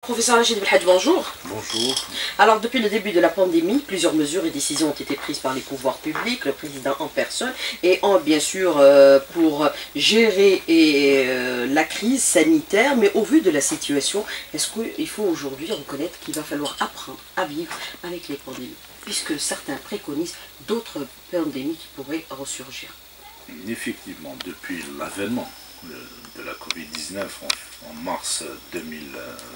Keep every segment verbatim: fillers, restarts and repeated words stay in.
Professeur Rachid Belhadj, bonjour. Bonjour. Alors, depuis le début de la pandémie, plusieurs mesures et décisions ont été prises par les pouvoirs publics, le président en personne, et en, bien sûr euh, pour gérer et, euh, la crise sanitaire. Mais au vu de la situation, est-ce qu'il faut aujourd'hui reconnaître qu'il va falloir apprendre à vivre avec les pandémies, puisque certains préconisent d'autres pandémies qui pourraient ressurgir? Effectivement, depuis l'avènement de la Covid dix-neuf en, en mars deux mille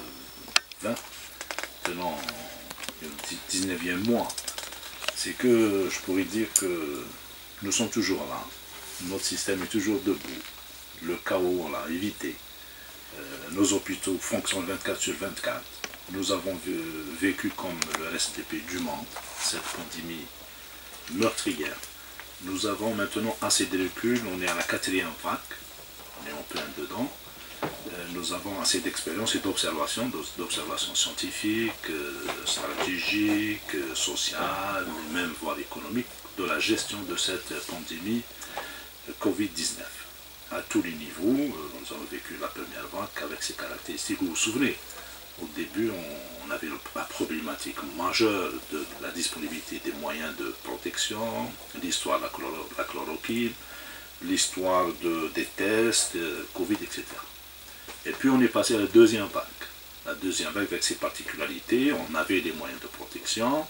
vingt, tenant le dix-neuvième mois, c'est que je pourrais dire que nous sommes toujours là. Notre système est toujours debout. Le chaos, on l'a évité. Euh, nos hôpitaux fonctionnent vingt-quatre sur vingt-quatre. Nous avons vécu comme le reste des pays du monde cette pandémie meurtrière. Nous avons maintenant assez de recul, on est à la quatrième vague, on est en plein dedans. Euh, nous avons assez d'expérience et d'observation, d'observation scientifique, euh, stratégique, euh, sociale, et même voire économique, de la gestion de cette pandémie euh, Covid dix-neuf. À tous les niveaux, euh, nous avons vécu la première vague avec ses caractéristiques. Vous vous souvenez, au début, on, on avait la problématique majeure de la disponibilité des moyens de protection, l'histoire de la, chloro, la chloroquine, l'histoire de, des tests, euh, Covid, et cetera. Et puis on est passé à la deuxième vague. La deuxième vague avec ses particularités, on avait des moyens de protection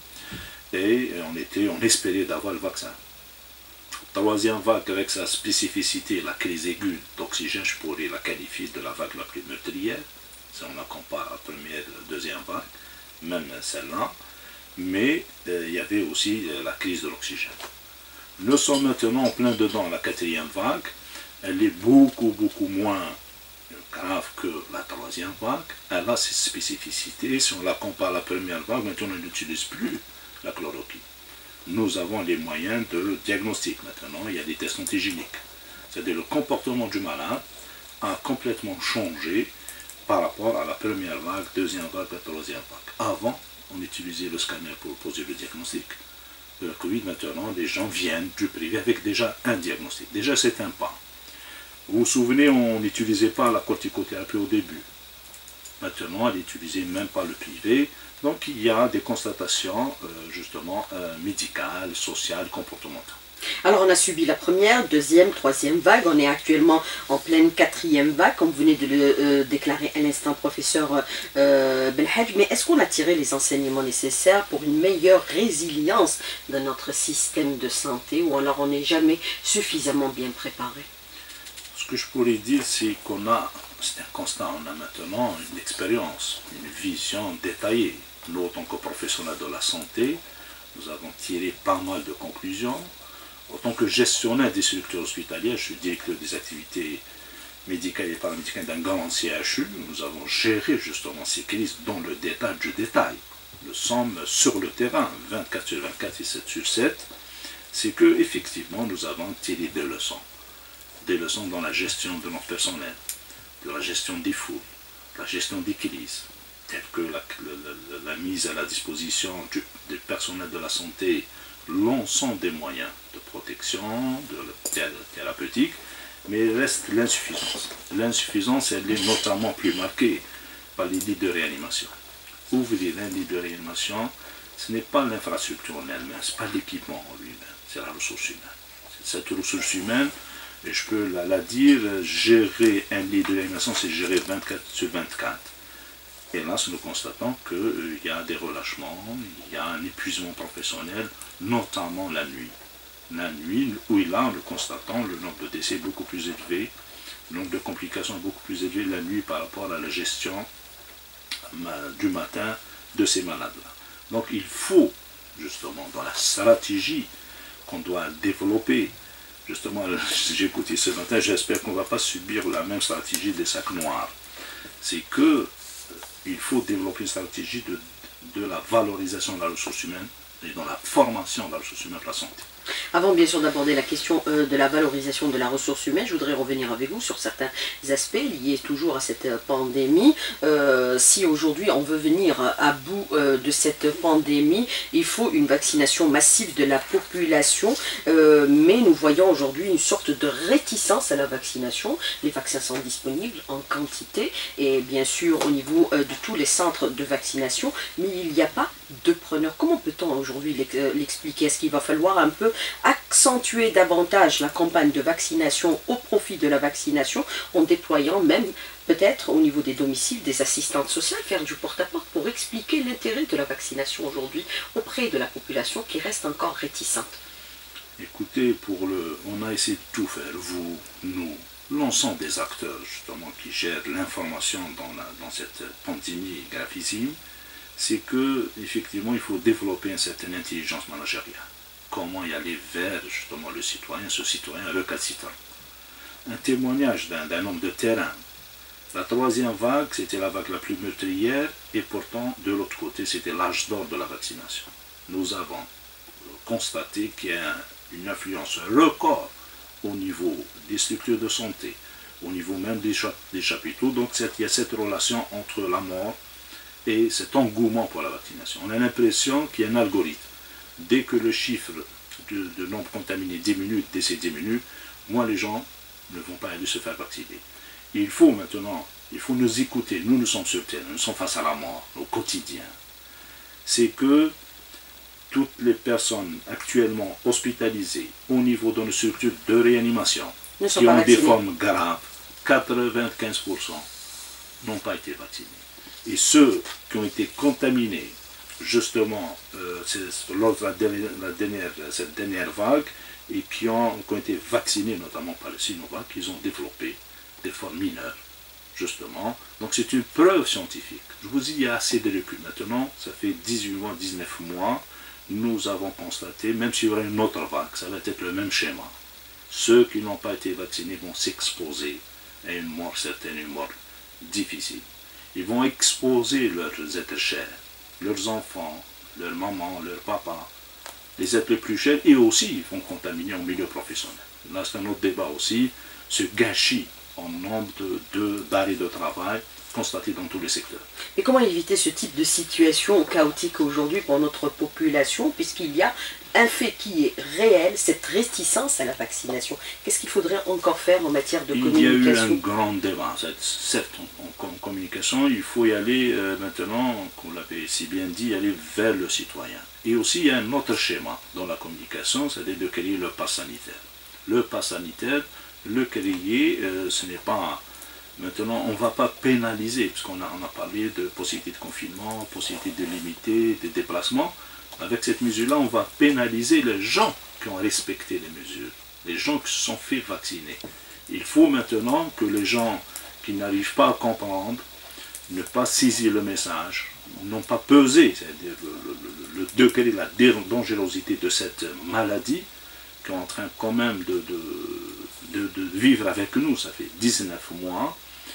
et on, était, on espérait d'avoir le vaccin. Troisième vague avec sa spécificité, la crise aiguë d'oxygène, je pourrais la qualifier de la vague la plus meurtrière. Si on la compare à la première et la deuxième vague, même celle-là, mais euh, il y avait aussi euh, la crise de l'oxygène. Nous sommes maintenant en plein dedans, la quatrième vague, elle est beaucoup, beaucoup moins grave que la troisième vague, elle a ses spécificités. Si on la compare à la première vague, maintenant on n'utilise plus la chloroquine. Nous avons les moyens de diagnostic maintenant, il y a des tests antigéniques. C'est-à-dire le comportement du malade a complètement changé par rapport à la première vague, deuxième vague, la troisième vague. Avant, on utilisait le scanner pour poser le diagnostic. De la Covid, maintenant, les gens viennent du privé avec déjà un diagnostic. Déjà, c'est un pas. Vous vous souvenez, on n'utilisait pas la corticothérapie au début. Maintenant, elle n'utilisait même pas le privé. Donc, il y a des constatations, euh, justement, euh, médicales, sociales, comportementales. Alors on a subi la première, deuxième, troisième vague, on est actuellement en pleine quatrième vague, comme vous venez de le euh, déclarer à l'instant, professeur euh, Belhadj, mais est-ce qu'on a tiré les enseignements nécessaires pour une meilleure résilience de notre système de santé, ou alors on n'est jamais suffisamment bien préparé? Ce que je pourrais dire, c'est qu'on a, c'est un constat, on a maintenant une expérience, une vision détaillée. Nous, en tant que professionnels de la santé, nous avons tiré pas mal de conclusions. En tant que gestionnaire des structures hospitalières, je suis directeur des activités médicales et paramédicales d'un grand C H U. Nous avons géré justement ces crises dans le détail du détail. Nous sommes sur le terrain, vingt-quatre sur vingt-quatre et sept sur sept. C'est que effectivement, nous avons tiré des leçons. Des leçons dans la gestion de notre personnel, de la gestion des foules, la gestion des crises, telles que la, la, la mise à la disposition du, du personnel de la santé, l'ensemble des moyens de protection, de thérapeutique, mais il reste l'insuffisance. L'insuffisance, elle est notamment plus marquée par les lits de réanimation. Ouvrir un lit de réanimation, ce n'est pas l'infrastructure en elle-même, ce n'est pas l'équipement en lui-même, c'est la ressource humaine. Cette ressource humaine, et je peux la, la dire, gérer un lit de réanimation, c'est gérer vingt-quatre sur vingt-quatre. Et là, nous constatons qu'il euh, y a des relâchements, il y a un épuisement professionnel, notamment la nuit. La nuit, où là, nous constatons le nombre de décès beaucoup plus élevé, le nombre de complications beaucoup plus élevé la nuit par rapport à la gestion euh, du matin de ces malades-là. Donc il faut, justement, dans la stratégie qu'on doit développer, justement, j'ai écouté ce matin, j'espère qu'on ne va pas subir la même stratégie des sacs noirs. C'est que il faut développer une stratégie de, de la valorisation de la ressource humaine et dans la formation de la ressource humaine de la santé. Avant bien sûr d'aborder la question euh, de la valorisation de la ressource humaine, je voudrais revenir avec vous sur certains aspects liés toujours à cette pandémie. Euh, si aujourd'hui on veut venir à bout euh, de cette pandémie, il faut une vaccination massive de la population, euh, mais nous voyons aujourd'hui une sorte de réticence à la vaccination. Les vaccins sont disponibles en quantité et bien sûr au niveau euh, de tous les centres de vaccination, mais il n'y a pas de preneurs. Comment peut-on aujourd'hui l'expliquer? Est-ce qu'il va falloir un peu accentuer davantage la campagne de vaccination au profit de la vaccination en déployant même peut-être au niveau des domiciles des assistantes sociales, faire du porte-à-porte pour expliquer l'intérêt de la vaccination aujourd'hui auprès de la population qui reste encore réticente? Écoutez, pour le, on a essayé de tout faire, vous, nous, l'ensemble des acteurs justement qui gèrent l'information dans, la, dans cette pandémie gravissime, c'est que effectivement il faut développer une certaine intelligence managériale. Comment y aller vers justement le citoyen, ce citoyen recalcitrant. Un témoignage d'un homme de terrain. La troisième vague, c'était la vague la plus meurtrière, et pourtant de l'autre côté, c'était l'âge d'or de la vaccination. Nous avons constaté qu'il y a une influence record au niveau des structures de santé, au niveau même des, des chapiteaux. Donc il y a cette relation entre la mort et cet engouement pour la vaccination. On a l'impression qu'il y a un algorithme. Dès que le chiffre de, de nombre contaminé diminue, décès diminue, moins les gens ne vont pas aller se faire vacciner. Il faut maintenant, il faut nous écouter. Nous, nous sommes sur terre, nous sommes face à la mort au quotidien. C'est que toutes les personnes actuellement hospitalisées au niveau de nos structures de réanimation, qui ont des formes graves, quatre-vingt-quinze pour cent n'ont pas été vaccinés. Et ceux qui ont été contaminés, justement, euh, lors de la dernière, la dernière, cette dernière vague, et qui ont, qui ont été vaccinés, notamment par le Sinovac, ils ont développé des formes mineures, justement. Donc c'est une preuve scientifique. Je vous dis, il y a assez de recul. Maintenant, ça fait dix-huit mois, dix-neuf mois, nous avons constaté, même s'il y aurait une autre vague, ça va être le même schéma. Ceux qui n'ont pas été vaccinés vont s'exposer à une mort certaine, une mort difficile. Ils vont exposer leurs êtres chers, leurs enfants, leurs mamans, leurs papas, les êtres les plus chers, et aussi ils vont contaminer au milieu professionnel. Là, c'est un autre débat aussi, ce gâchis en nombre d'arrêts de, de, de travail constaté dans tous les secteurs. Et comment éviter ce type de situation chaotique aujourd'hui pour notre population, puisqu'il y a un fait qui est réel, cette réticence à la vaccination? Qu'est-ce qu'il faudrait encore faire en matière de il communication? Il y a eu un grand débat. Certes, en, en, en communication, il faut y aller euh, maintenant, comme l'avait si bien dit, aller vers le citoyen. Et aussi, il y a un autre schéma dans la communication, c'est-à-dire de créer le pass sanitaire. Le pass sanitaire, le créer, euh, ce n'est pas... Maintenant, on ne va pas pénaliser, puisqu'on a, on a parlé de possibilité de confinement, possibilité de limiter, de déplacement. Avec cette mesure-là, on va pénaliser les gens qui ont respecté les mesures, les gens qui se sont fait vacciner. Il faut maintenant que les gens qui n'arrivent pas à comprendre, ne pas saisir le message, n'ont pas pesé, c'est-à-dire le, le, le degré, la dangerosité de cette maladie, qui est en train quand même de, de, de, de vivre avec nous, ça fait dix-neuf mois.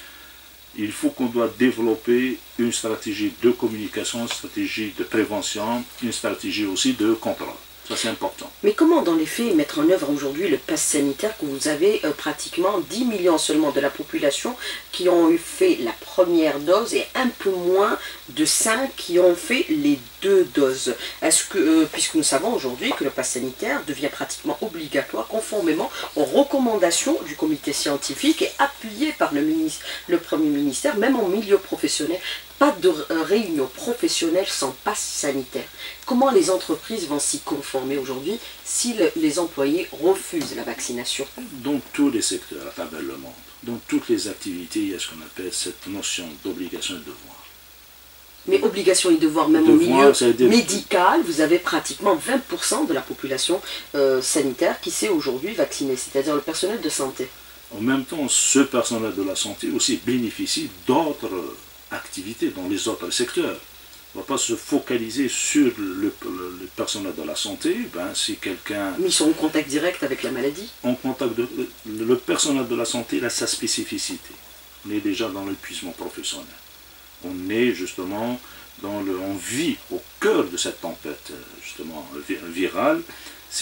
Il faut qu'on doit développer une stratégie de communication, une stratégie de prévention, une stratégie aussi de contrôle. Ça, c'est important. Mais comment, dans les faits, mettre en œuvre aujourd'hui le pass sanitaire, que vous avez euh, pratiquement dix millions seulement de la population qui ont eu fait la première dose et un peu moins de cinq qui ont fait les deux doses? Est-ce que, euh, puisque nous savons aujourd'hui que le pass sanitaire devient pratiquement obligatoire conformément aux recommandations du comité scientifique et appuyé par le, ministre, le Premier ministère, même en milieu professionnel. Pas de réunion professionnelle sans passe sanitaire. Comment les entreprises vont s'y conformer aujourd'hui si le, les employés refusent la vaccination? Dans tous les secteurs à travers le monde, dans toutes les activités, il y a ce qu'on appelle cette notion d'obligation et de devoir. Mais obligation et devoir, même devoir, au milieu médical, vous avez pratiquement vingt pour cent de la population euh, sanitaire qui s'est aujourd'hui vaccinée, c'est-à-dire le personnel de santé. En même temps, ce personnel de la santé aussi bénéficie d'autres activités dans les autres secteurs. On ne va pas se focaliser sur le, le, le personnel de la santé. Ben, si quelqu'un... Mais ils sont en contact direct avec la maladie. En contact de, le, le personnel de la santé, il a sa spécificité. On est déjà dans l'épuisement professionnel. On est justement dans le... On vit au cœur de cette tempête justement virale.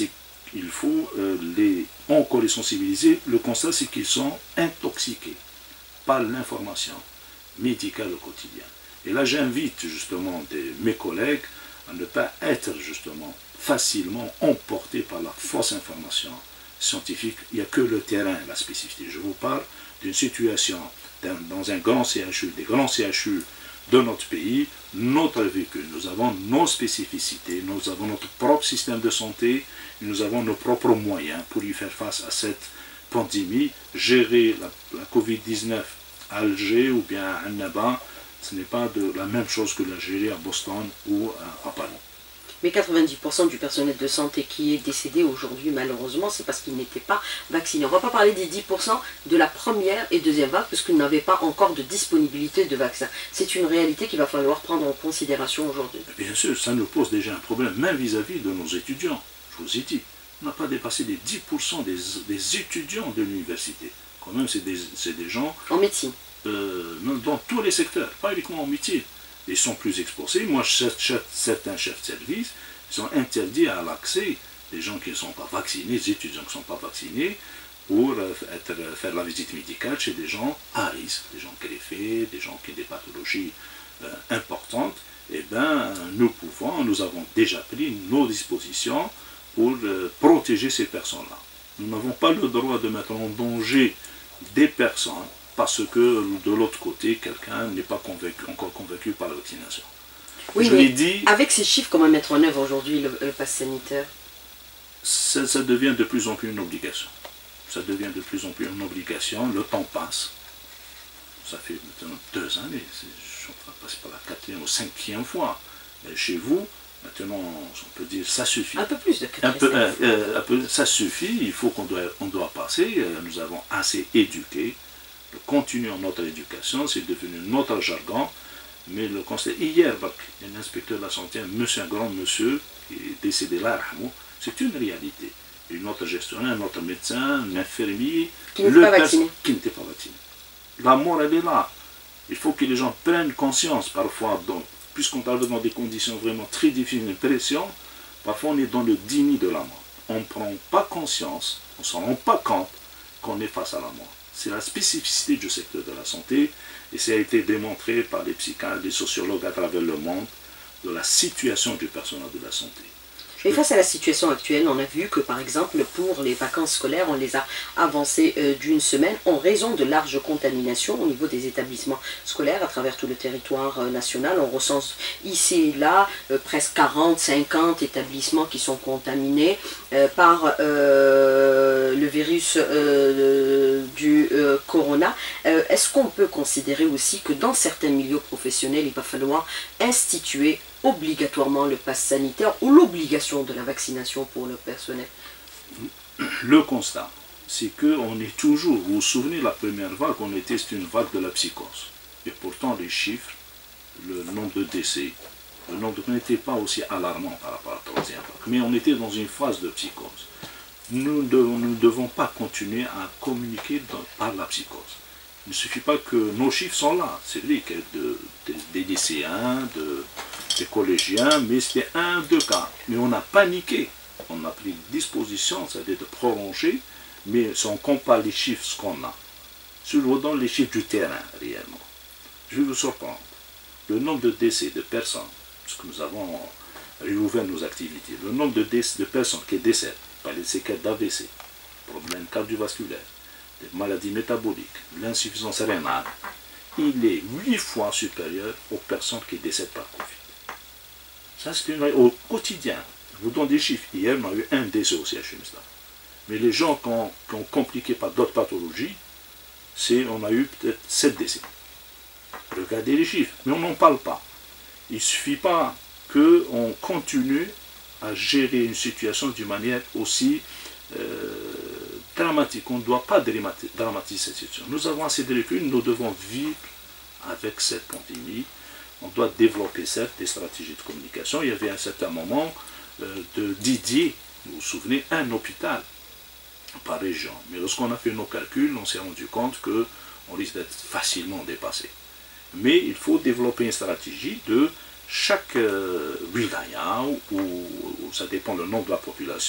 il faut euh, les, encore les sensibiliser. Le constat, c'est qu'ils sont intoxiqués par l'information médicale au quotidien. Et là, j'invite justement des, mes collègues à ne pas être justement facilement emportés par la fausse information scientifique. Il n'y a que le terrain, la spécificité. Je vous parle d'une situation dans, dans un grand C H U, des grands C H U de notre pays, notre véhicule. Nous avons nos spécificités, nous avons notre propre système de santé, nous avons nos propres moyens pour y faire face à cette pandémie. Gérer la, la Covid dix-neuf à Alger ou bien à Annaba, ce n'est pas de la même chose que la gérer à Boston ou à, à Paris. Mais quatre-vingt-dix pour cent du personnel de santé qui est décédé aujourd'hui, malheureusement, c'est parce qu'ils n'étaient pas vaccinés. On ne va pas parler des dix pour cent de la première et deuxième vague, parce qu'ils n'avaient pas encore de disponibilité de vaccins. C'est une réalité qu'il va falloir prendre en considération aujourd'hui. Bien sûr, ça nous pose déjà un problème, même vis-à-vis de nos étudiants. Je vous ai dit, on n'a pas dépassé les dix pour cent des, des étudiants de l'université. Quand même, c'est des, c'est des gens... En médecine. Euh, dans tous les secteurs, pas uniquement en métier. Ils sont plus exposés. Moi, certains chefs de service sont interdits à l'accès des gens qui ne sont pas vaccinés, des étudiants qui ne sont pas vaccinés, pour être, faire la visite médicale chez des gens à risque, des gens greffés, des gens qui ont des pathologies euh, importantes. Eh bien, nous pouvons, nous avons déjà pris nos dispositions pour euh, protéger ces personnes-là. Nous n'avons pas le droit de mettre en danger des personnes parce que de l'autre côté, quelqu'un n'est pas convaincu, encore convaincu par la vaccination. Oui, je mais l'ai dit, avec ces chiffres, comment mettre en œuvre aujourd'hui le, le pass sanitaire? ça, ça devient de plus en plus une obligation. Ça devient de plus en plus une obligation, le temps passe. Ça fait maintenant deux années, je suis en train de passer par la quatrième ou cinquième fois. Mais chez vous, maintenant, on peut dire ça suffit. Un peu plus de un peu, euh, euh, un peu, ça suffit, il faut qu'on doit, on doit passer. Euh, nous avons assez éduqué. Nous continuons notre éducation, c'est devenu notre jargon. Mais le conseil, hier, un inspecteur de la santé, un monsieur, un grand monsieur, qui est décédé là, c'est une réalité. Une autre gestionnaire, un autre médecin, un infirmier, qui n'était pas vacciné. Qui n'était pas vacciné. La mort, elle est là. Il faut que les gens prennent conscience parfois, donc, puisqu'on parle dans des conditions vraiment très difficiles, une pression, parfois on est dans le déni de la mort. On ne prend pas conscience, on ne s'en rend pas compte qu'on est face à la mort. C'est la spécificité du secteur de la santé, et ça a été démontré par des psychiatres, des sociologues à travers le monde, de la situation du personnel de la santé. Et face à la situation actuelle, on a vu que par exemple pour les vacances scolaires, on les a avancées euh, d'une semaine en raison de larges contaminations au niveau des établissements scolaires à travers tout le territoire euh, national. On recense ici et là euh, presque quarante, cinquante établissements qui sont contaminés euh, par euh, le virus euh, du euh, corona. Euh, Est-ce qu'on peut considérer aussi que dans certains milieux professionnels, il va falloir instituer obligatoirement le pass sanitaire ou l'obligation de la vaccination pour le personnel? Le constat, c'est qu'on est toujours, vous vous souvenez, la première vague, on était, c'était une vague de la psychose. Et pourtant, les chiffres, le nombre de décès, le nombre de... n'était pas aussi alarmant par rapport à la troisième vague. Mais on était dans une phase de psychose. Nous ne devons, nous devons pas continuer à communiquer dans, par la psychose. Il ne suffit pas que nos chiffres sont là. C'est vrai qu'il y a de, de, des lycéens, de... des collégiens, mais c'était un, deux cas. Mais on a paniqué. On a pris disposition, c'est-à-dire de prolonger, mais si on compare les chiffres, ce qu'on a, je vous donne les chiffres du terrain, réellement. Je vais vous surprendre. Le nombre de décès de personnes, parce que nous avons réouvert nos activités, le nombre de, décès, de personnes qui décèdent par les séquelles d'A V C, problèmes cardiovasculaires, des maladies métaboliques, l'insuffisance rénale, il est huit fois supérieur aux personnes qui décèdent par Covid. Ça, c'est une... au quotidien. Je vous donne des chiffres. Hier, on a eu un décès au C H U. Mais les gens qui ont, qui ont compliqué par d'autres pathologies, on a eu peut-être sept décès. Regardez les chiffres. Mais on n'en parle pas. Il ne suffit pas qu'on continue à gérer une situation d'une manière aussi euh, dramatique. On ne doit pas dramatiser cette situation. Nous avons assez de recul. Nous devons vivre avec cette pandémie. On doit développer certes des stratégies de communication. Il y avait à un certain moment euh, de dédier, vous vous souvenez, un hôpital par région. Mais lorsqu'on a fait nos calculs, on s'est rendu compte qu'on risque d'être facilement dépassé. Mais il faut développer une stratégie de chaque euh, wilaya, où, où ça dépend du nombre de la population,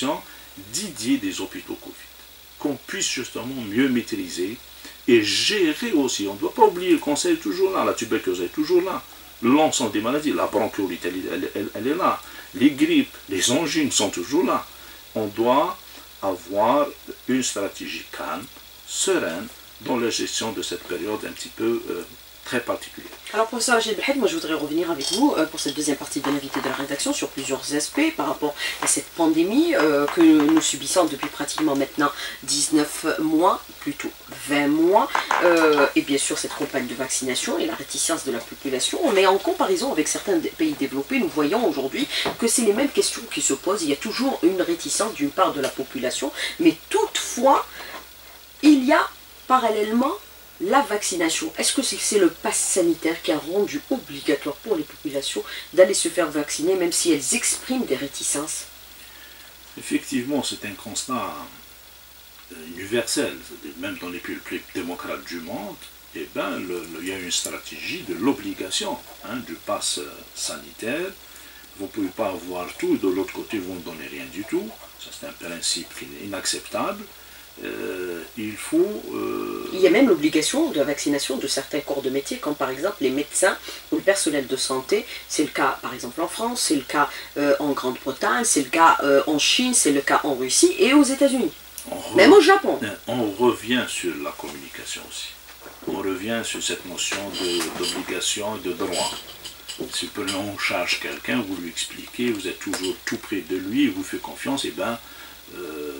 dédié des hôpitaux Covid, qu'on puisse justement mieux maîtriser et gérer aussi. On ne doit pas oublier, le cancer est toujours là, la tuberculose est toujours là, l'ensemble des maladies, la bronchiolite, elle, elle, elle, elle est là, les grippes, les angines sont toujours là. On doit avoir une stratégie calme, sereine, dans la gestion de cette période un petit peu euh, très particulière. Alors professeur Agil Belhed, moi je voudrais revenir avec vous euh, pour cette deuxième partie de l'invité de la rédaction sur plusieurs aspects par rapport à cette pandémie euh, que nous subissons depuis pratiquement maintenant dix-neuf mois, plutôt vingt mois, euh, et bien sûr cette campagne de vaccination et la réticence de la population. Mais en comparaison avec certains pays développés, nous voyons aujourd'hui que c'est les mêmes questions qui se posent. Il y a toujours une réticence d'une part de la population, mais toutefois, il y a parallèlement la vaccination. Est-ce que c'est le pass sanitaire qui a rendu obligatoire pour les populations d'aller se faire vacciner, même si elles expriment des réticences? Effectivement, c'est un constat universel. Même dans les pays les plus démocrates du monde, eh ben, le, le, il y a une stratégie de l'obligation hein, du pass sanitaire. Vous ne pouvez pas avoir tout, de l'autre côté, vous ne donnez rien du tout. Ça, c'est un principe inacceptable. Euh, il faut... Euh... Il y a même l'obligation de la vaccination de certains corps de métier, comme par exemple les médecins ou le personnel de santé. C'est le cas par exemple en France, c'est le cas euh, en Grande-Bretagne, c'est le cas euh, en Chine, c'est le cas en Russie et aux États-Unis. Re... Même au Japon. On revient sur la communication aussi. On revient sur cette notion d'obligation et de droit. Si on charge quelqu'un, vous lui expliquez, vous êtes toujours tout près de lui, il vous fait confiance, et bien... Euh,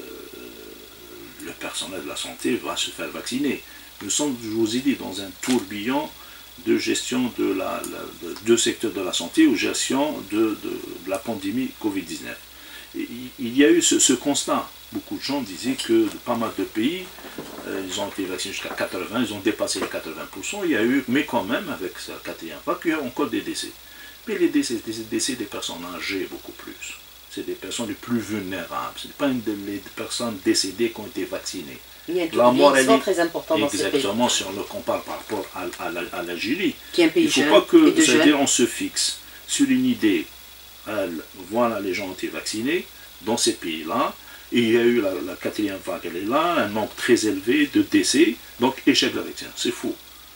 le personnel de la santé va se faire vacciner. Nous sommes, je vous ai dit, dans un tourbillon de gestion de la, la de, de secteur de la santé ou gestion de, de, de la pandémie Covid dix-neuf. Et il y a eu ce, ce constat. Beaucoup de gens disaient que pas mal de pays, euh, ils ont été vaccinés jusqu'à quatre-vingts, ils ont dépassé les quatre-vingts pour cent. Il y a eu, mais quand même, avec la quatrième vague, il y a encore des décès. Mais les décès, des décès des personnes âgées beaucoup plus. C'est des personnes les plus vulnérables. Ce n'est pas une des personnes décédées qui ont été vaccinées. Il y a la mort est très important dans ce pays. Exactement, si on le compare par rapport à, à l'Algérie. Qui est un pays il ne faut pas que, c'est-à-dire, on se fixe sur une idée. Elle, voilà, les gens ont été vaccinés dans ces pays-là. Et il y a eu la, la quatrième vague, elle est là, un nombre très élevé de décès. Donc, échec de la vaccination. C'est faux.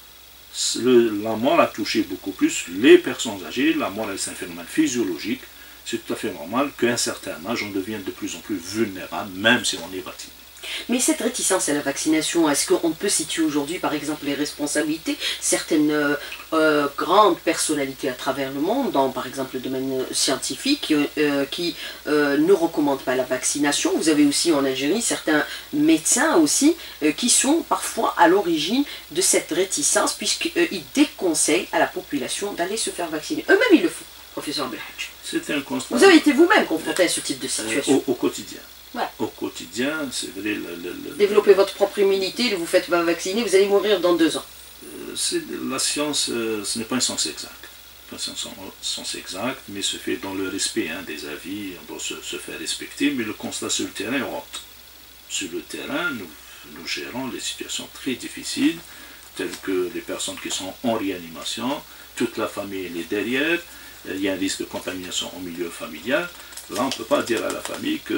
Le, la mort a touché beaucoup plus les personnes âgées. La mort, c'est un phénomène physiologique. C'est tout à fait normal qu'à un certain âge, on devienne de plus en plus vulnérable, même si on est vacciné. Mais cette réticence à la vaccination, est-ce qu'on peut situer aujourd'hui, par exemple, les responsabilités? Certaines euh, euh, grandes personnalités à travers le monde, dans par exemple le domaine scientifique, euh, qui euh, ne recommandent pas la vaccination. Vous avez aussi en Algérie certains médecins aussi, euh, qui sont parfois à l'origine de cette réticence, puisqu'ils euh, déconseillent à la population d'aller se faire vacciner. Eux-mêmes, ils le font, professeur Belhed. C'est un constat. Vous avez été vous-même confronté à ce type de situation. Euh, au, au quotidien. Ouais. Au quotidien, c'est vrai. Le, le, le, Développez votre propre immunité, vous faites pas vacciner, vous allez mourir dans deux ans. Euh, la science, euh, ce n'est pas une science exacte. Pas une science exacte, mais se fait dans le respect hein, des avis, on doit se, se faire respecter, mais le constat sur le terrain est autre. Sur le terrain, nous, nous gérons les situations très difficiles, telles que les personnes qui sont en réanimation, toute la famille elle est derrière, il y a un risque de contamination au milieu familial. Là, on ne peut pas dire à la famille que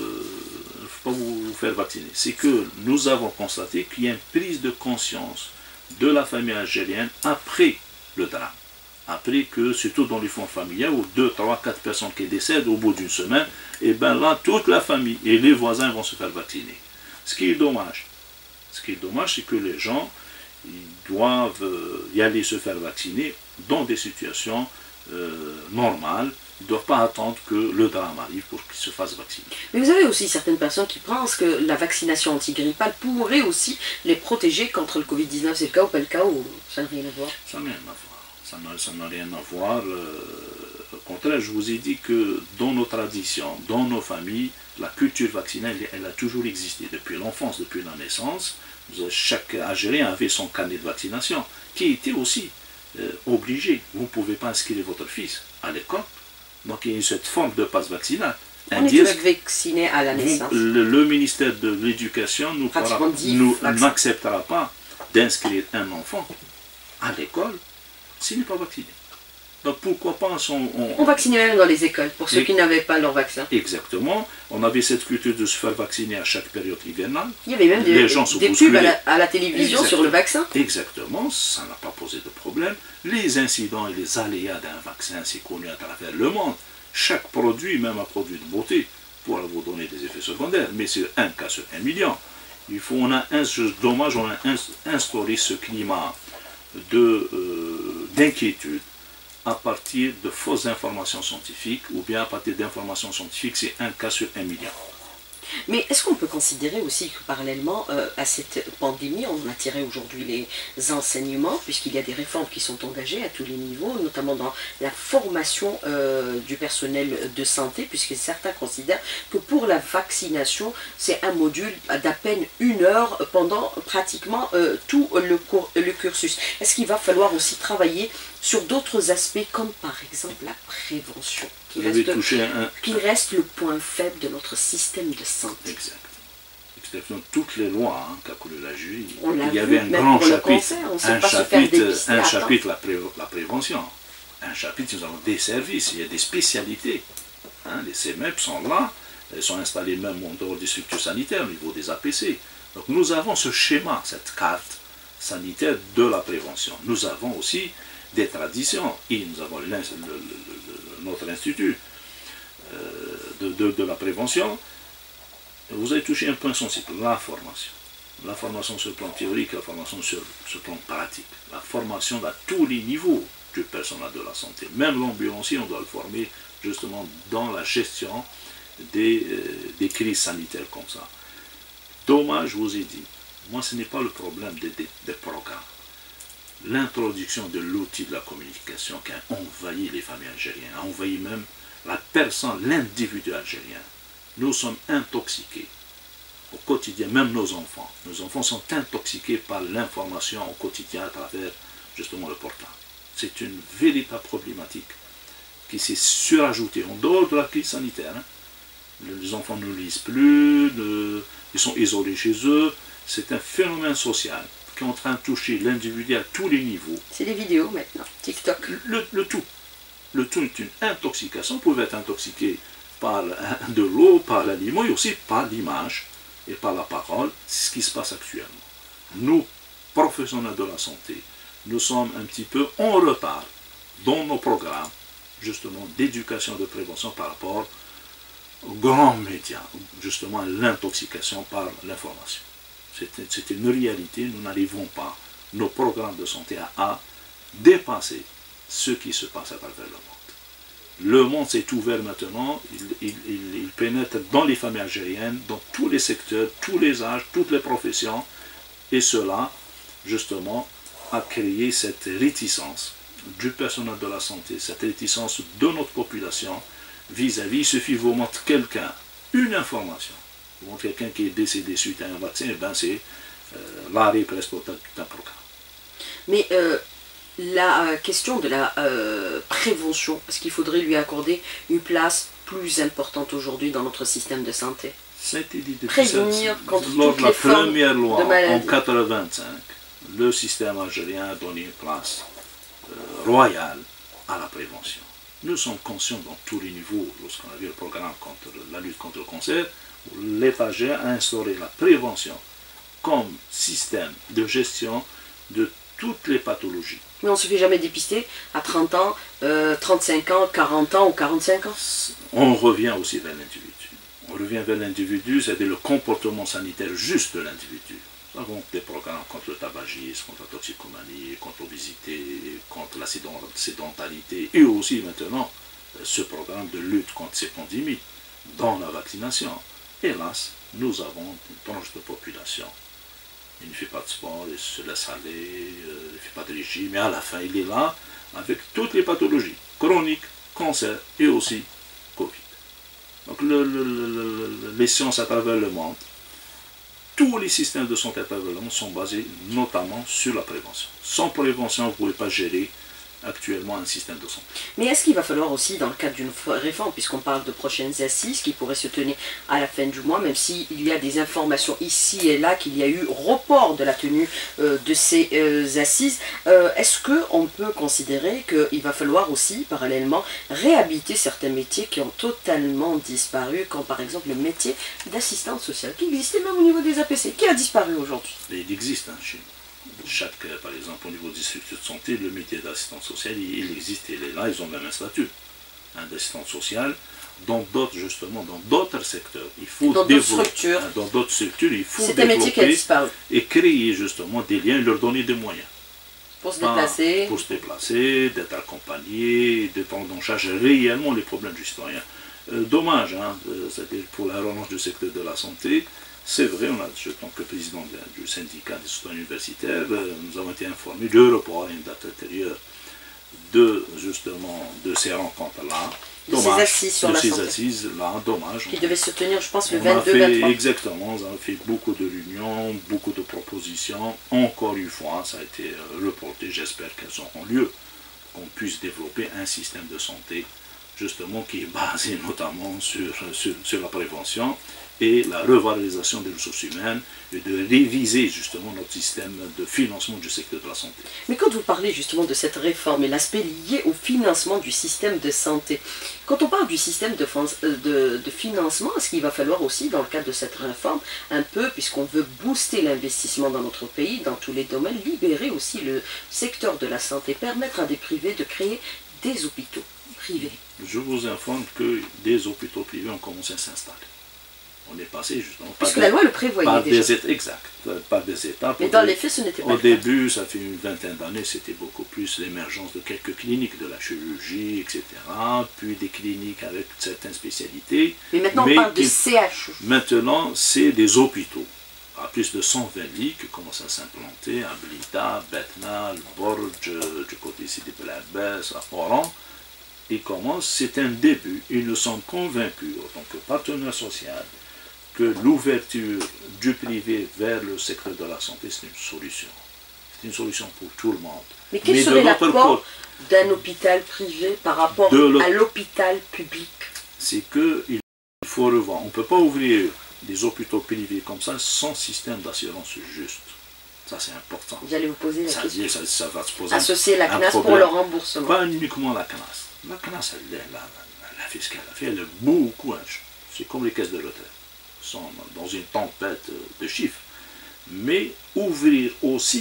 il ne faut pas vous, vous faire vacciner. C'est que nous avons constaté qu'il y a une prise de conscience de la famille algérienne après le drame. Après que, surtout dans les fonds familiaux, où deux, trois, quatre personnes qui décèdent au bout d'une semaine, et bien là, toute la famille et les voisins vont se faire vacciner. Ce qui est dommage. Ce qui est dommage, c'est que les gens ils doivent y aller se faire vacciner dans des situations Euh, normal, ils ne doivent pas attendre que le drame arrive pour qu'ils se fassent vacciner. Mais vous avez aussi certaines personnes qui pensent que la vaccination antigrippale pourrait aussi les protéger contre le Covid dix-neuf. C'est le cas ou pas le cas, ou ça n'a rien à voir? Ça n'a rien à voir. Ça n'a rien à voir. Euh, au contraire, je vous ai dit que dans nos traditions, dans nos familles, la culture vaccinale, elle a toujours existé depuis l'enfance, depuis la naissance. Chaque Algérien avait son carnet de vaccination, qui était aussi Euh, obligé. Vous ne pouvez pas inscrire votre fils à l'école. Donc il y a cette forme de passe vaccinal. On est tous vaccinés à la naissance. Le, le ministère de l'Éducation n'acceptera pas d'inscrire un enfant à l'école s'il n'est pas vacciné. Donc pourquoi pas on, on, on vaccinait même dans les écoles, pour ceux et, qui n'avaient pas leur vaccin. Exactement. On avait cette culture de se faire vacciner à chaque période hivernale. Il y avait même des, les gens des pubs à la, à la télévision Exactement. sur le vaccin. Exactement, ça n'a pas posé de problème. Les incidents et les aléas d'un vaccin, c'est connu à travers le monde. Chaque produit, même un produit de beauté, pourra vous donner des effets secondaires, mais c'est un cas sur un million. Il faut, on a un, dommage, on a instauré ce climat de, euh, d'inquiétude à partir de fausses informations scientifiques, ou bien à partir d'informations scientifiques, c'est un cas sur un million. Mais est-ce qu'on peut considérer aussi que parallèlement euh, à cette pandémie, on a tiré aujourd'hui les enseignements, puisqu'il y a des réformes qui sont engagées à tous les niveaux, notamment dans la formation euh, du personnel de santé, puisque certains considèrent que pour la vaccination, c'est un module d'à peine une heure pendant pratiquement euh, tout le, cours, le cursus. Est-ce qu'il va falloir aussi travailler sur d'autres aspects, comme par exemple la prévention, qui reste, un... qui reste le point faible de notre système de santé. Exact. Exactement. Toutes les lois hein, qu'a connu la jury, il y avait un grand chapitre, cancer, un chapitre, un chapitre la, pré, la prévention, un chapitre, nous avons des services, il y a des spécialités. Hein, les C M E P sont là, elles sont installées même en dehors des structures sanitaires, au niveau des A P C. Donc nous avons ce schéma, cette carte sanitaire de la prévention. Nous avons aussi des traditions, et nous avons le, le, le, notre institut euh, de, de, de la prévention. Vous avez touché un point sensible, la formation. La formation sur le plan théorique, la formation sur, sur le plan pratique. La formation à tous les niveaux du personnel de la santé. Même l'ambulancier, on doit le former justement dans la gestion des, euh, des crises sanitaires comme ça. Dommage, je vous ai dit, moi ce n'est pas le problème des, des, des programmes. L'introduction de l'outil de la communication qui a envahi les familles algériennes, a envahi même la personne, l'individu algérien. Nous sommes intoxiqués au quotidien, même nos enfants. Nos enfants sont intoxiqués par l'information au quotidien à travers justement le portable. C'est une véritable problématique qui s'est surajoutée en dehors de la crise sanitaire. Hein. Les enfants ne lisent plus, ne, ils sont isolés chez eux. C'est un phénomène social qui est en train de toucher l'individu à tous les niveaux. C'est les vidéos maintenant, TikTok. Le, le tout. Le tout est une intoxication. Vous pouvez être intoxiqué par de l'eau, par l'aliment et aussi par l'image et par la parole. C'est ce qui se passe actuellement. Nous, professionnels de la santé, nous sommes un petit peu en retard dans nos programmes, justement, d'éducation et de prévention par rapport aux grands médias, justement, à l'intoxication par l'information. C'est une réalité, nous n'arrivons pas, nos programmes de santé, à, à dépasser ce qui se passe à travers le monde. Le monde s'est ouvert maintenant, il, il, il, il pénètre dans les familles algériennes, dans tous les secteurs, tous les âges, toutes les professions, et cela, justement, a créé cette réticence du personnel de la santé, cette réticence de notre population vis-à-vis, il suffit de vous montrer quelqu'un, une information, vous montrez quelqu'un qui est décédé suite à un vaccin, et ben c'est euh, l'arrêt presque total de tout un programme. Mais euh, la question de la euh, prévention, est-ce qu'il faudrait lui accorder une place plus importante aujourd'hui dans notre système de santé? Ça a été dit depuis prévenir ça, contre lors toutes de la les première formes loi de en maladie. mille neuf cent quatre-vingt-cinq, le système algérien a donné une place euh, royale à la prévention. Nous sommes conscients dans tous les niveaux, lorsqu'on a vu le programme contre la lutte contre le cancer, où l'État algérien a instauré la prévention comme système de gestion de toutes les pathologies. Mais on ne se fait jamais dépister à trente ans, euh, trente-cinq ans, quarante ans ou quarante-cinq ans. On revient aussi vers l'individu. On revient vers l'individu, c'est-à-dire le comportement sanitaire juste de l'individu. Nous avons des programmes contre le tabagisme, contre la toxicomanie, contre l'obésité, contre la sédentarité, et aussi maintenant ce programme de lutte contre ces pandémies dans la vaccination. Hélas, nous avons une tranche de population. Il ne fait pas de sport, il se laisse aller, euh, il ne fait pas de régime, mais à la fin, il est là avec toutes les pathologies chroniques, cancer et aussi Covid. Donc le, le, le, les sciences à travers le monde, tous les systèmes de santé à travers le monde sont basés notamment sur la prévention. Sans prévention, vous ne pouvez pas gérer actuellement un système de santé. Mais est-ce qu'il va falloir aussi, dans le cadre d'une réforme, puisqu'on parle de prochaines assises qui pourraient se tenir à la fin du mois, même s'il y a des informations ici et là qu'il y a eu report de la tenue euh, de ces euh, assises, euh, est-ce qu'on peut considérer qu'il va falloir aussi, parallèlement, réhabiliter certains métiers qui ont totalement disparu, comme par exemple le métier d'assistante sociale, qui existait même au niveau des A P C, qui a disparu aujourd'hui? Il existe hein, chez nous. Chaque, par exemple, au niveau des structures de santé, le métier d'assistant social, il, il existe, il est là, ils ont même un statut hein, d'assistant social. Dans d'autres, justement, dans d'autres secteurs, il faut dans développer. D'autres structures. Dans d'autres structures, il faut C'est un métier qui a disparu. Et créer justement des liens, leur donner des moyens. Pour se déplacer. Pour se déplacer, d'être accompagné, de prendre en charge réellement les problèmes du citoyen. Euh, dommage, hein, euh, c'est-à-dire pour la relance du secteur de la santé. C'est vrai, on a, je, tant que président de, du syndicat des soutiens universitaires, euh, nous avons été informés du report à une date antérieure de, justement, de ces rencontres-là. De ces assises sur de la ces santé. assises-là, dommage. Qui devaient se tenir, je pense, le on vingt-deux vingt-trois. Exactement, on a fait beaucoup de réunions, beaucoup de propositions. Encore une fois, ça a été reporté, j'espère qu'elles auront lieu, qu'on puisse développer un système de santé, justement, qui est basé notamment sur, sur, sur la prévention et la revalorisation des ressources humaines et de réviser justement notre système de financement du secteur de la santé. Mais quand vous parlez justement de cette réforme et l'aspect lié au financement du système de santé, quand on parle du système de, de, de financement, est-ce qu'il va falloir aussi, dans le cadre de cette réforme, un peu, puisqu'on veut booster l'investissement dans notre pays, dans tous les domaines, libérer aussi le secteur de la santé, permettre à des privés de créer des hôpitaux privés? Je vous informe que des hôpitaux privés ont commencé à s'installer. On est passé justement Puisque par la des, loi le prévoyait par déjà. Des étapes, exact, par des étapes. Mais dans les faits, ce n'était pas Au le début, ça fait une vingtaine d'années, c'était beaucoup plus l'émergence de quelques cliniques de la chirurgie, et cetera. Puis des cliniques avec certaines spécialités. Mais maintenant, mais on parle de qui, C H U. Maintenant, c'est des hôpitaux. À plus de cent vingt lits qui commencent à s'implanter à Blida, Betna, Borj, du côté ici de Blabès, à Oran. Ils commencent, c'est un début. Ils nous sont convaincus, en tant que partenaire social, que l'ouverture du privé vers le secteur de la santé, c'est une solution. C'est une solution pour tout le monde. Mais quel Mais serait l'apport côté, d'un hôpital privé par rapport à l'hôpital public? C'est qu'il faut revoir. On ne peut pas ouvrir des hôpitaux privés comme ça sans système d'assurance juste. Ça, c'est important. J'allais vous poser la ça, question. Ça, ça va se poser Associer la C N A S pour le remboursement. Pas uniquement la C N A S. La C N A S, elle, la, la, la fiscale, elle est beaucoup. Hein. C'est comme les caisses de retraite. Sont dans une tempête de chiffres, mais ouvrir aussi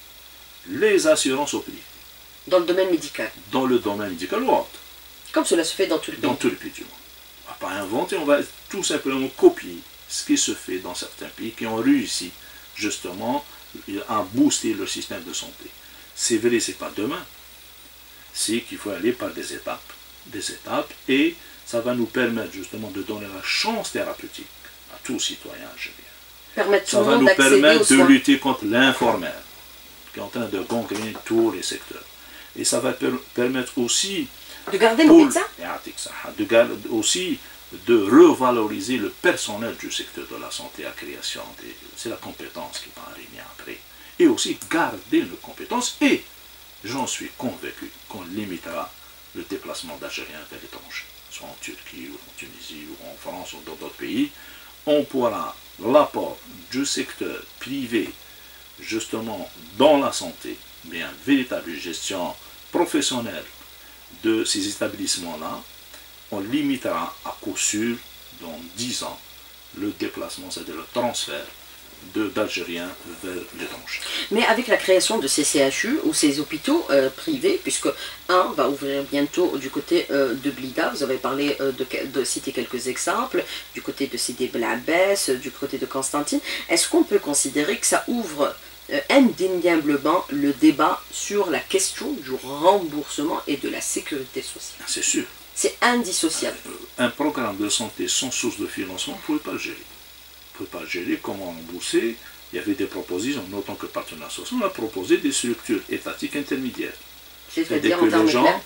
les assurances au privé. Dans le domaine médical. Dans le domaine médical ou autre. Comme cela se fait dans tous les pays. Dans tous les pays du monde. On ne va pas inventer, on va tout simplement copier ce qui se fait dans certains pays qui ont réussi justement à booster leur système de santé. C'est vrai, c'est pas demain. C'est qu'il faut aller par des étapes. Des étapes et ça va nous permettre justement de donner la chance thérapeutique à tout citoyen algérien. Permettre Ça va nous permettre de lutter contre l'informel, qui est en train de gangréner tous les secteurs. Et ça va per permettre aussi de garder nos médecins, de garder aussi de revaloriser le personnel du secteur de la santé à création. C'est la compétence qui va régner après. Et aussi garder nos compétences. Et j'en suis convaincu qu'on limitera le déplacement d'Algériens vers l'étranger, soit en Turquie, ou en Tunisie, ou en France, ou dans d'autres pays. On pourra l'apport du secteur privé, justement, dans la santé, mais une véritable gestion professionnelle de ces établissements-là, on limitera à coup sûr, dans dix ans, le déplacement, c'est-à-dire le transfert d'Algériens vers l'étranger. Mais avec la création de ces C H U ou ces hôpitaux euh, privés, puisque un va ouvrir bientôt du côté euh, de Blida, vous avez parlé euh, de, de citer quelques exemples, du côté de Sidi Blabès, du côté de Constantine, est-ce qu'on peut considérer que ça ouvre euh, indéniablement le débat sur la question du remboursement et de la sécurité sociale? C'est sûr. C'est indissociable. Un programme de santé sans source de financement, on ne pouvait pas le gérer. On ne peut pas gérer, comment rembourser. Il y avait des propositions, en tant que partenaire social, on a proposé des structures étatiques intermédiaires. C'est-à-dire que les gens,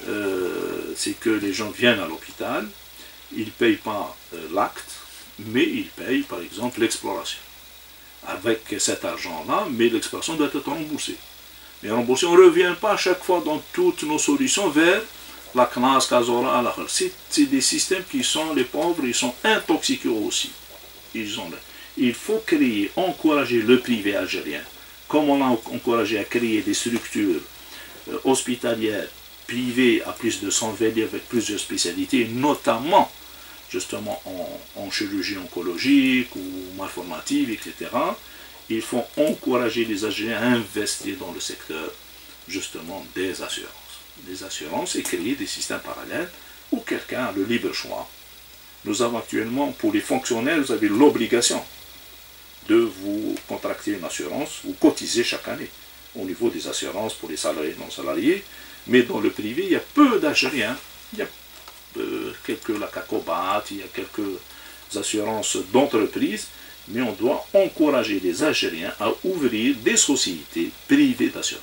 euh, c'est que les gens viennent à l'hôpital, ils ne payent pas euh, l'acte, mais ils payent par exemple l'exploration. Avec cet argent-là, mais l'exploration doit être remboursée. Mais rembourser, on ne revient pas à chaque fois dans toutes nos solutions vers la C N A S, Casora, la c'est des systèmes qui sont, les pauvres, ils sont intoxiqués aussi. Ils ont, il faut créer, encourager le privé algérien, comme on a encouragé à créer des structures euh, hospitalières privées à plus de cent vingt avec plusieurs spécialités, notamment justement en, en chirurgie oncologique ou malformative, et cetera. Il faut encourager les Algériens à investir dans le secteur justement des assurances. Des assurances et créer des systèmes parallèles où quelqu'un a le libre choix. Nous avons actuellement, pour les fonctionnaires, vous avez l'obligation de vous contracter une assurance, vous cotisez chaque année au niveau des assurances pour les salariés et non salariés, mais dans le privé, il y a peu d'Algériens, il y a euh, quelques la Cacobat, il y a quelques assurances d'entreprise, mais on doit encourager les Algériens à ouvrir des sociétés privées d'assurance.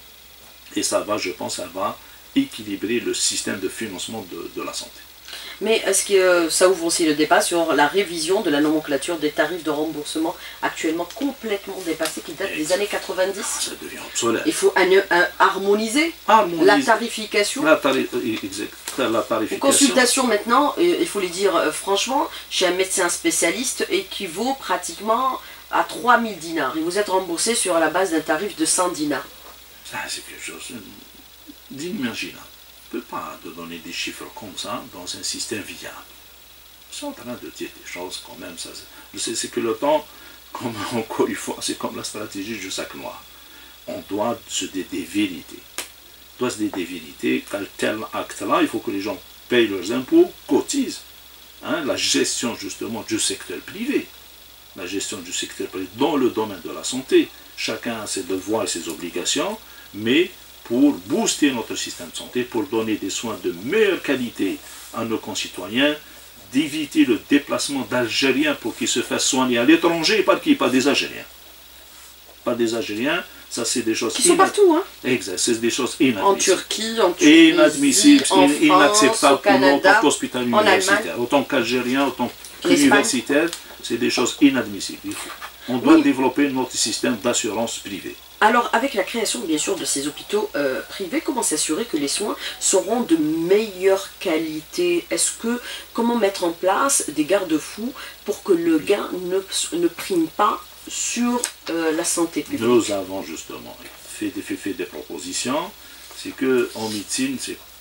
Et ça va, je pense, ça va équilibrer le système de financement de, de la santé. Mais est-ce que euh, ça ouvre aussi le débat sur la révision de la nomenclature des tarifs de remboursement actuellement complètement dépassés qui datent des années quatre-vingt-dix? Ça devient obsolète. Il faut un, un, harmoniser, harmoniser la tarification. La, tari exact, la tarification. Une consultation maintenant, euh, il faut le dire euh, franchement, chez un médecin spécialiste équivaut pratiquement à trois mille dinars. Et vous êtes remboursé sur la base d'un tarif de cent dinars. Ça, c'est quelque chose d'inimaginable. On ne peut pas de donner des chiffres comme ça dans un système viable. Ils sont en train de dire des choses quand même. C'est que le temps, comme encore une fois, c'est comme la stratégie du sac noir. On doit se dire des vérités. On doit se dire des vérités. Qu'à tel acte-là, il faut que les gens payent leurs impôts, cotisent. Hein, la gestion justement du secteur privé. La gestion du secteur privé dans le domaine de la santé. Chacun a ses devoirs et ses obligations, mais pour booster notre système de santé, pour donner des soins de meilleure qualité à nos concitoyens, d'éviter le déplacement d'Algériens pour qu'ils se fassent soigner à l'étranger, par qui? Pas des Algériens. Pas des Algériens, ça c'est des choses... Qui sont partout, hein? Exact, c'est des choses inadmissibles. En Turquie, en Tunisie, inadmissibles, en in, inacceptables pour nous en tant qu'hospital universitaire. Autant qu'Algériens, autant qu'universitaires, c'est des choses inadmissibles. On doit oui. développer notre système d'assurance privée. Alors, avec la création, bien sûr, de ces hôpitaux euh, privés, comment s'assurer que les soins seront de meilleure qualité? Est-ce que, comment mettre en place des garde-fous pour que le gain ne, ne prime pas sur euh, la santé publique? Nous avons justement fait des, fait, fait des propositions. C'est qu'en médecine,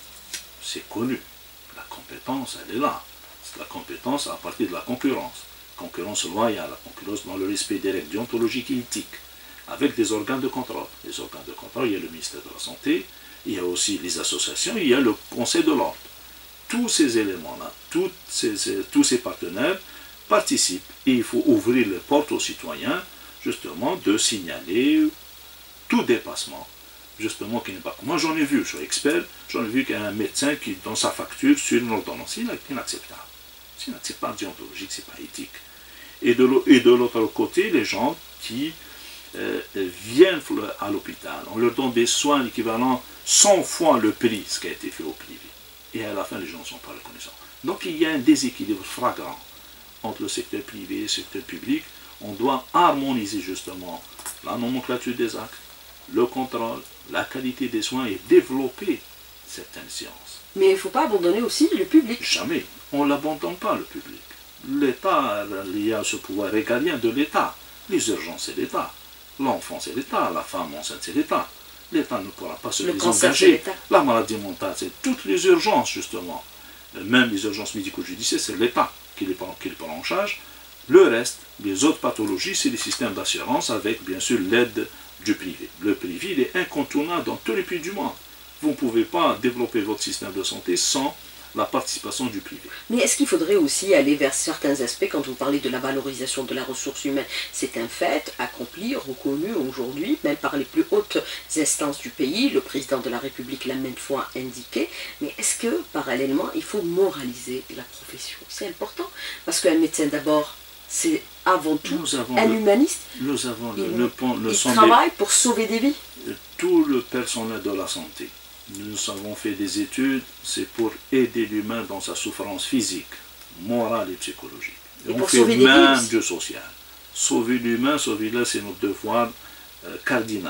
c'est connu. La compétence, elle est là. La compétence à partir de la concurrence. Concurrence loyale, la concurrence dans le respect des règles déontologiques et éthiques, avec des organes de contrôle. Les organes de contrôle, il y a le ministère de la Santé, il y a aussi les associations, il y a le Conseil de l'ordre. Tous ces éléments-là, tous ces, ces, tous ces partenaires participent et il faut ouvrir les portes aux citoyens, justement, de signaler tout dépassement, justement, qui n'est pas... Moi, j'en ai vu, je suis expert, j'en ai vu qu'il y a un médecin qui, dans sa facture, sur une ordonnance, c'est inacceptable. C'est pas déontologique, c'est pas éthique. Et de l'autre côté, les gens qui euh, viennent à l'hôpital, on leur donne des soins équivalents cent fois le prix, ce qui a été fait au privé. Et à la fin, les gens ne sont pas reconnaissants. Donc il y a un déséquilibre flagrant entre le secteur privé et le secteur public. On doit harmoniser justement la nomenclature des actes, le contrôle, la qualité des soins et développer certaines sciences. Mais il ne faut pas abandonner aussi le public. Jamais. On ne l'abandonne pas, le public. L'État, il y a ce pouvoir régalien de l'État. Les urgences, c'est l'État. L'enfant, c'est l'État. La femme enceinte, c'est l'État. L'État ne pourra pas se le désengager. La maladie mentale, c'est toutes les urgences, justement. Même les urgences médico-judiciaires, c'est l'État qui les prend, qui les prend en charge. Le reste, les autres pathologies, c'est les systèmes d'assurance avec, bien sûr, l'aide du privé. Le privé, il est incontournable dans tous les pays du monde. Vous ne pouvez pas développer votre système de santé sans la participation du privé. Mais est-ce qu'il faudrait aussi aller vers certains aspects, quand vous parlez de la valorisation de la ressource humaine, c'est un fait accompli, reconnu aujourd'hui, même par les plus hautes instances du pays, le président de la République l'a maintes fois indiqué, mais est-ce que, parallèlement, il faut moraliser la profession? C'est important, parce qu'un médecin d'abord, c'est avant tout un le, humaniste. Nous avons le, il, le, le, il travaille pour sauver des vies. Tout le personnel de la santé. Nous avons fait des études, c'est pour aider l'humain dans sa souffrance physique, morale et psychologique. Et, et on fait même du social. Sauver l'humain, sauver là, c'est notre devoir euh, cardinal.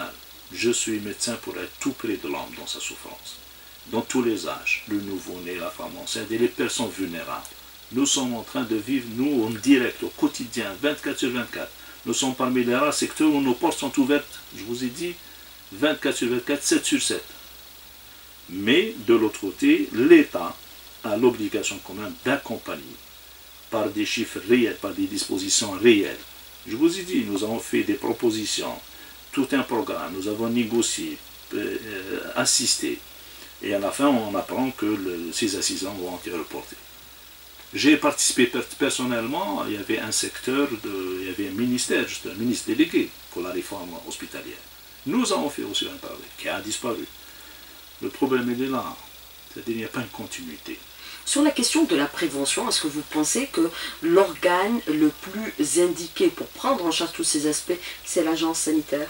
Je suis médecin pour être tout près de l'homme dans sa souffrance. Dans tous les âges, le nouveau-né, la femme enceinte et les personnes vulnérables. Nous sommes en train de vivre, nous, en direct, au quotidien, vingt-quatre sur vingt-quatre. Nous sommes parmi les rares secteurs où nos portes sont ouvertes, je vous ai dit, vingt-quatre sur vingt-quatre, sept sur sept. Mais, de l'autre côté, l'État a l'obligation quand même d'accompagner par des chiffres réels, par des dispositions réelles. Je vous ai dit, nous avons fait des propositions, tout un programme, nous avons négocié, euh, assisté, et à la fin, on apprend que le, ces assises vont être reportées. J'ai participé personnellement, il y avait un secteur, de, il y avait un ministère, juste un ministre délégué pour la réforme hospitalière. Nous avons fait aussi un travail qui a disparu. Le problème il est là, c'est-à-dire qu'il n'y a pas une continuité. Sur la question de la prévention, est-ce que vous pensez que l'organe le plus indiqué pour prendre en charge tous ces aspects, c'est l'agence sanitaire?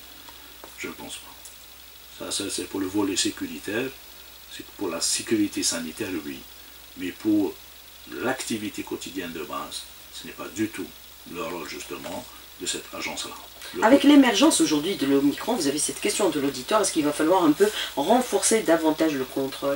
Je ne pense pas. Ça, ça c'est pour le volet sécuritaire, c'est pour la sécurité sanitaire, oui. Mais pour l'activité quotidienne de base, ce n'est pas du tout le rôle justement de cette agence-là. Avec l'émergence aujourd'hui de l'Omicron, vous avez cette question de l'auditeur, est-ce qu'il va falloir un peu renforcer davantage le contrôle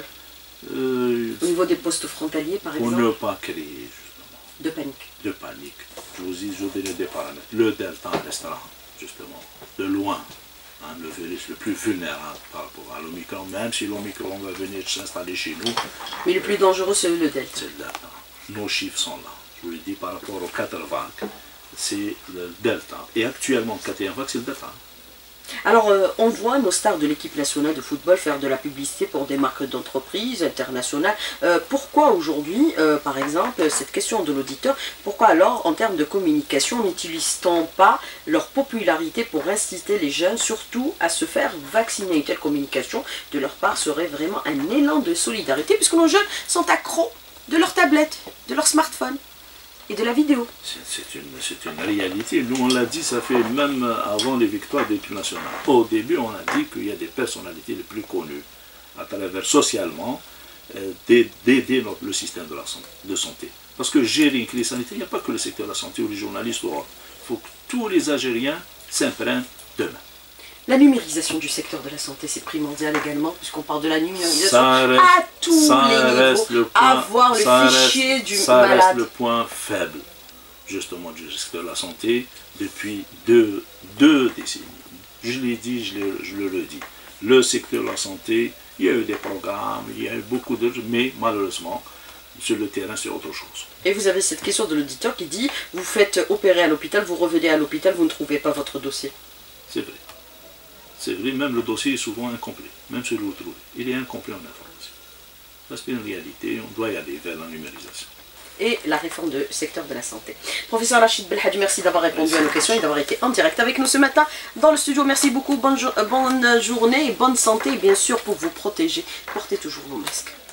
euh, au niveau des postes frontaliers par exemple? Pour ne pas créer justement de panique. De panique. Je vous dis, je vous donne des paramètres. Le delta restera justement de loin hein, le virus le plus vulnérable par rapport à l'Omicron, même si l'Omicron va venir s'installer chez nous. Mais le plus dangereux c'est le delta. C'est le delta. Nos chiffres sont là. Je vous le dis par rapport aux quatre vagues. C'est le delta. Et actuellement, le quatrième vague, c'est le delta. Alors, euh, on voit nos stars de l'équipe nationale de football faire de la publicité pour des marques d'entreprises internationales. Euh, pourquoi aujourd'hui, euh, par exemple, cette question de l'auditeur, pourquoi alors, en termes de communication, n'utilise-t-on pas leur popularité pour inciter les jeunes, surtout à se faire vacciner? Une telle communication, de leur part, serait vraiment un élan de solidarité, puisque nos jeunes sont accros de leur tablette, de leur smartphone et de la vidéo. C'est une, une réalité. Nous, on l'a dit, ça fait même avant les victoires de l'équipe nationale. Au début, on a dit qu'il y a des personnalités les plus connues, à travers socialement, euh, d'aider le système de, la santé, de santé. Parce que gérer une crise sanitaire, il n'y a pas que le secteur de la santé ou les journalistes. Il faut que tous les Algériens s'imprègnent demain. La numérisation du secteur de la santé, c'est primordial également, puisqu'on parle de la numérisation reste, à tous les niveaux, le point, avoir le fichier reste, du ça malade. Ça reste le point faible, justement, du secteur de la santé, depuis deux, deux décennies. Je l'ai dit, je, je le redis. Le secteur de la santé, il y a eu des programmes, il y a eu beaucoup de... mais malheureusement, sur le terrain, c'est autre chose. Et vous avez cette question de l'auditeur qui dit, vous faites opérer à l'hôpital, vous revenez à l'hôpital, vous ne trouvez pas votre dossier. C'est vrai. C'est vrai, même le dossier est souvent incomplet, même celui que vous trouvez. Il est incomplet en information. Parce qu'en réalité, on doit y aller vers la numérisation. Et la réforme du secteur de la santé. Professeur Rachid Belhadji, merci d'avoir répondu merci. à nos questions et d'avoir été en direct avec nous ce matin dans le studio. Merci beaucoup, bonne, jo bonne journée et bonne santé. Et bien sûr, pour vous protéger, portez toujours vos masques.